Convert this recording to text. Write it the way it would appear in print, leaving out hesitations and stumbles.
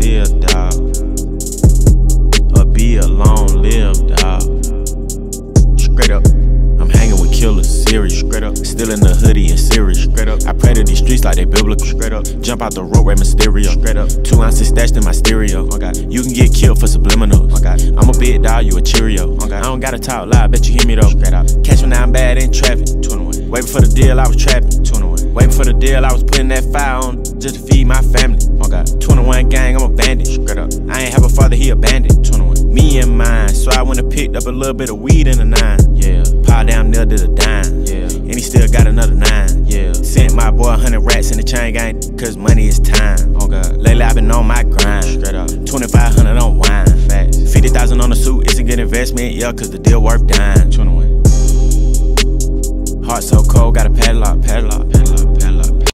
still, dawg. Or be a long-lived, dawg. Straight up, I'm hanging with killers, serious. Straight up, still in the hoodie and serious. Straight up, I pray to these streets like they biblical. Straight up, jump out the road, Rey Mysterio. Straight up, 2 ounces stashed in my stereo. You can get killed for subliminals. I'm a big dog, you a Cheerio. I don't gotta talk loud, bet you hear me though. Straight up, catch me now, I'm bad in traffic. 21. Waiting for the deal, I was trapping. 21. Waiting for the deal, I was putting that fire on just to feed my family. 21 gang, I'm a bandit. Straight up, I ain't have a father, he a bandit. 21. Me and mine, so I went and picked up a little bit of weed in the 9. Yeah, pile down there did a dime. Yeah, and he still got another 9. Yeah, sent my boy 100 rats in the chain gang, cause money is time. Oh God, lately I been on my grind. Straight up, 2,500 on wine. Facts. 50,000 on the suit, it's a good investment, yeah, cause the deal worth dying. 21. Heart so cold, got a padlock.